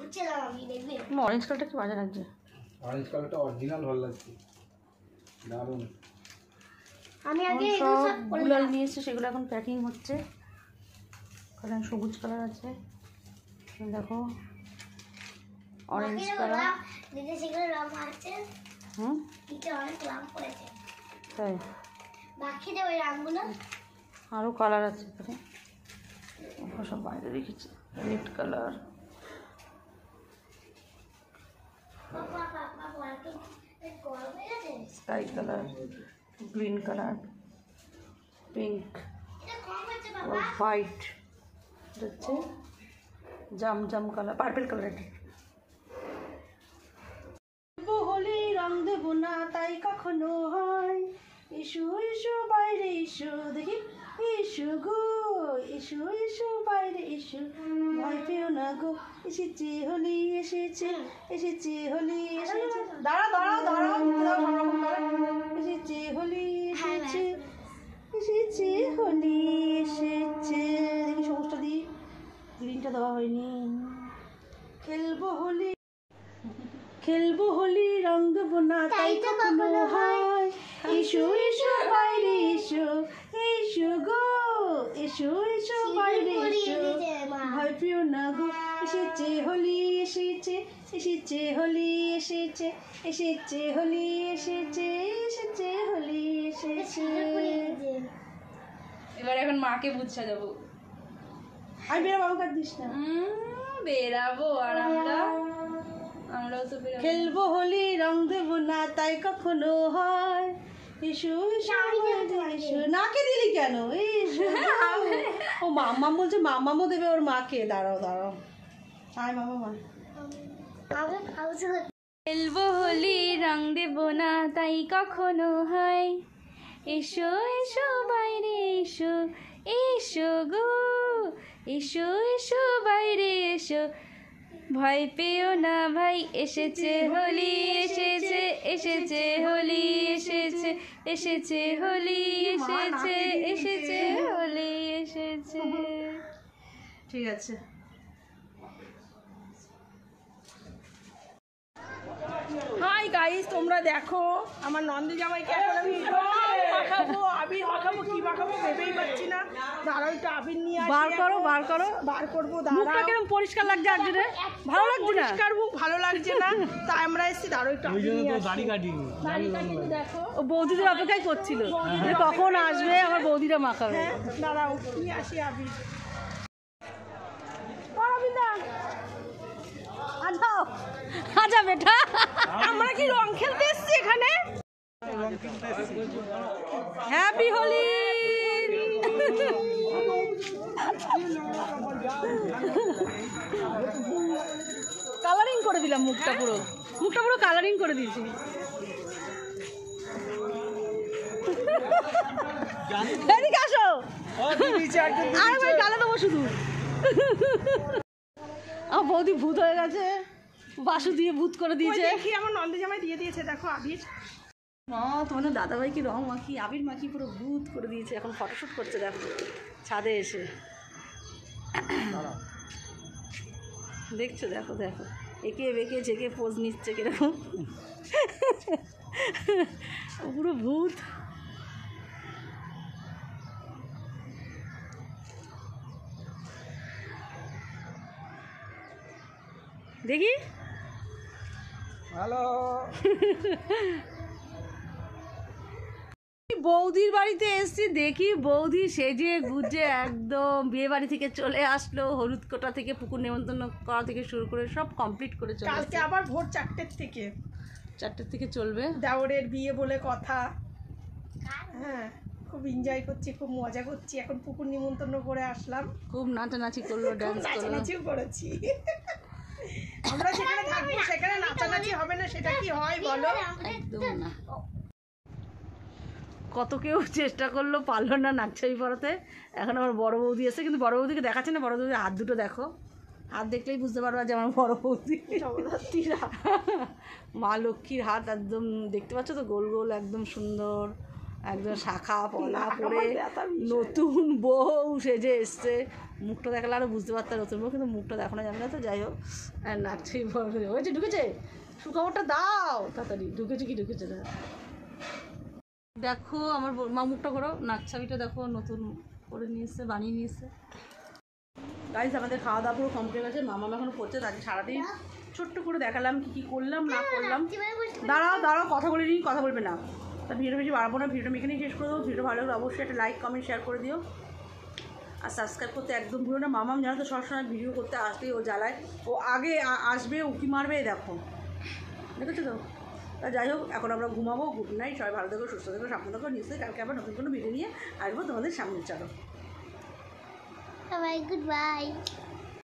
Orange কালারটা কি বাজে লাগছে? অরেঞ্জ কালারটা অরিজিনাল ভালো লাগছে, দারুণ। আমি আগে সব গুলাল নিয়েছি, সেগুলো এখন প্যাকিং হচ্ছে। কালার সবুজ কালার আছে, দেখো অরেঞ্জ কালার। তাই আরও কালার আছে এখানে, সব বাইরে রেখেছি। Red colour, sky colour, green colour, pink, white, হচ্ছে জাম জাম কালার, পার্পল কালার। হোলি রং দেবো না তাই কখনো হয়, ইস্যু ইস্যু বাইরে ইস্যু, দেখি ইস্যু গো, ইস্যু ইস্যু বাইরে ইস্যু, ভয় পেও না গো, এসেছে হোলি এসেছে, এসেছে হোলি এসেছে। দাঁড়া দাঁড়া দাঁড়া, এসেছে হোলি এসেছে, এসেছে হোলি এসেছে। দেখি সবুজটা দিই, গ্রিনটা দেওয়া হয়নি। খেলবো হোলি, খেলবো হোলি রং দেবো না তাই কখনো হয়, এসো এসো বাইরে এসো, এসো গো, এসো এসো বাইরে এসো, ভয় পেও না গো, এসেছে হোলি এসেছে, এসেছে হোলি এসেছে, এসেছে হোলি এসেছে, এসেছে হোলি এসেছে। এবার এখন মাকে বুঝ সাজাবো। আমি বেরাবো, কাট দিস না। বেরাবো, আর আমরাও তো বেরাবো। খেলবো হোলি রং দেবো না তাই কখনো হয়, এসো এসো এসো। নাকে দিলি কেন? ও মাম্মা বলছে, মাম্মামও দেবে ওর মাকে। দাঁড়াও দাঁড়াও, আয় মামা মা। খেলবো হোলি রং দেবো না তাই কখনো হয়, এসো এসো বাইরে এসো, এসো গো, এসো এসো বাইরে এসো, ভয় পেও না ভাই, এসেছে হোলি এসেছে, এসেছে হোলি এসেছে, এসেছে হোলি এসেছে, এসেছে হোলি এসেছে। ঠিক আছে। হাই গাইস, তোমরা দেখো আমার নন্দী জামাইকে এখন আমি মাখাবো, আবির মাখাবো, কি মাখাবো ভেবেই পাচ্ছি না। দাঁড়াও একটু আবির নিয়ে আসি। বার করো বার করো, বার করবো। মুখটা দাঁড়াও, কিরকম পরিষ্কার লাগছে আর জন্য ভালো লাগছে না, পরিষ্কার মুখ ভালো লাগছে না, তাই আমরা এসেছি। দাঁড়াও একটু আবির নিয়ে আসি। দাড়ি কাটি, দাড়িটা কিন্তু দেখো, ও বৌদিদের অপেক্ষাই করছিল যে কখন আসবে আমার বৌদিরা মাখাবে। হ্যাঁ দাঁড়াও নিয়ে আসি আবির। আচ্ছা বেটা, আমরা কি রং খেলতে এসেছি এখানে? হ্যাপি হোলি। কালারিং করে দিলাম মুখটা, পুরো মুখটা পুরো কালারিং করে দিয়েছি। এদিকে আসো, আর ভাই গালে দেবো শুধু। আমার বৌদি ভূত হয়ে গেছে, বাসু দিয়ে ভূত করে দিয়েছে। দেখি আমার নন্দী জামাই দিয়ে দিয়েছে, দেখো আবির। তোমাদের দাদাভাই কি রং মাখি, আবির মাখি পুরো ভূত করে দিয়েছে। এখন ফটোশ্যুট করছে দেখো ছাদে এসে, দেখছো? দেখো দেখো, একে বেঁকে চেকে পোজ নিচ্ছে কিরকম, পুরো ভূত। দেখি হ্যালো, বৌদির বাড়িতে এসছি, দেখি বৌদি সেজে গুজে একদম বিয়ে বাড়ি থেকে চলে আসলো। হলুদ কোটা থেকে পুকুর নেমন্তন্ন করা থেকে শুরু করে সব কমপ্লিট করে চলে কালকে আবার ভোর 4টের থেকে, 4টের থেকে চলবে। দেওরের বিয়ে বলে কথা। হ্যাঁ, খুব এনজয় করছি, খুব মজা করছি। এখন পুকুর নিমন্ত্রণ করে আসলাম, খুব নাচানাচি করলো, ডান্স করলো, নাচানাচিও করেছি। আমরা সেখানে থাকবো, সেখানে নাচানাচি হবে না, সেটা কি হয় বলো? একদম না। কত কেউ চেষ্টা করলো, পারলো না নাকছাবি পরাতে। এখন আমার বড় বৌদি এসে, কিন্তু বড় বৌদিকে দেখাচ্ছে না। বড় বৌদি হাত দুটো দেখো, হাত দেখলেই বুঝতে পারবা যে আমার বড় বৌদি। মা লক্ষ্মীর হাত একদম দেখতে পাচ্ছ তো, গোল গোল একদম সুন্দর। একজন শাখা পলা পরে নতুন বউ সেজে এসছে। মুখটা দেখালে আরও বুঝতে পারতাম নতুন বউ, কিন্তু মুখটা দেখানো যাবে না। তো যাই হোক, আর নাচছে হয়েছে, ঢুকেছে, সুখবরটা দাও তাড়াতাড়ি, ঢুকেছে কি ঢুকেছে না। দেখো আমার মা মুখটা করো, নাচ ছবিটা দেখো নতুন করে নিয়ে এসছে, বানিয়ে নিয়ে এসছে। গাইজ আমাদের খাওয়া দাওয়া পুরো কমপ্লিট আছে, মামা এখনো পড়ছে, তাকে সারাদিন ছোট্ট করে দেখালাম কী কী করলাম না করলাম। দাঁড়াও কথা বলে নিই, কথা বলবে না। তা ভিডিও বেশি বাড়াবো না, ভিডিওটা এখানেই শেষ করে দেবো। ভিডিও ভালো লাগলে অবশ্যই একটা লাইক কমেন্ট শেয়ার করে দিও, আর সাবস্ক্রাইব করতে একদম ভুলো না। মামাম জানো তো সবসময় ভিডিও করতে আসলেই ও জ্বালায়, ও আগে আসবে উকি মারবে, দেখো দেখেছো তো। তা যাই হোক, এখন আমরা ঘুমাবো। গুড নাইট, সবাই ভালো থেকো, সুস্থ থেকো, সাবধান থেকো। নিশ্চয়ই কালকে আবার নতুন কোনো ভিডিও নিয়ে আসবো তোমাদের সামনে। চলো সবাই গুড বাই।